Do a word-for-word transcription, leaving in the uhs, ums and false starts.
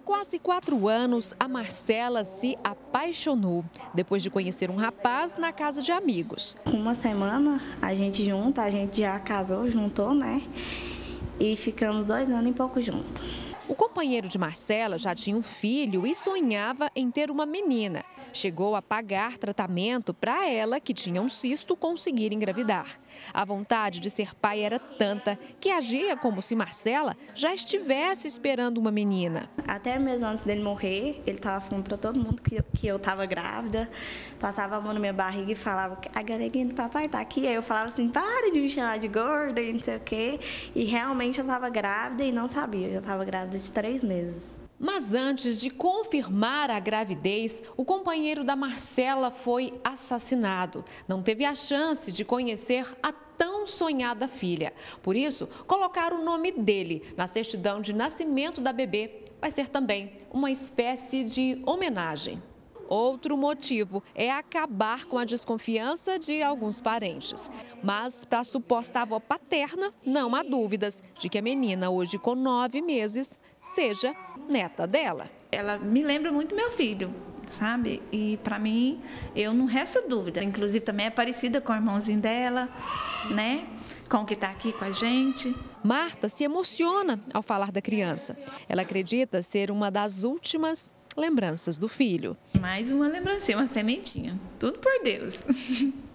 quase quatro anos, a Marcela se apaixonou depois de conhecer um rapaz na casa de amigos. Uma semana a gente junta, a gente já casou, juntou, né? E ficamos dois anos e pouco juntos. O companheiro de Marcela já tinha um filho e sonhava em ter uma menina. Chegou a pagar tratamento para ela, que tinha um cisto, conseguir engravidar. A vontade de ser pai era tanta que agia como se Marcela já estivesse esperando uma menina. Até mesmo antes dele morrer, ele estava falando para todo mundo que eu, que eu estava grávida. Passava a mão na minha barriga e falava: a gareguinha do papai está aqui. Aí eu falava assim: para de me chamar de gorda e não sei o quê. E realmente eu estava grávida e não sabia, eu já estava grávida de três meses. Mas antes de confirmar a gravidez, o companheiro da Marcela foi assassinado. Não teve a chance de conhecer a tão sonhada filha. Por isso, colocar o nome dele na certidão de nascimento da bebê vai ser também uma espécie de homenagem. Outro motivo é acabar com a desconfiança de alguns parentes. Mas para a suposta avó paterna, não há dúvidas de que a menina, hoje com nove meses, seja neta dela. Ela me lembra muito meu filho, sabe? E para mim, eu não resta dúvida. Inclusive também é parecida com o irmãozinho dela, né? Com o que está aqui com a gente. Marta se emociona ao falar da criança. Ela acredita ser uma das últimas lembranças do filho. Mais uma lembrancinha, uma sementinha. Tudo por Deus.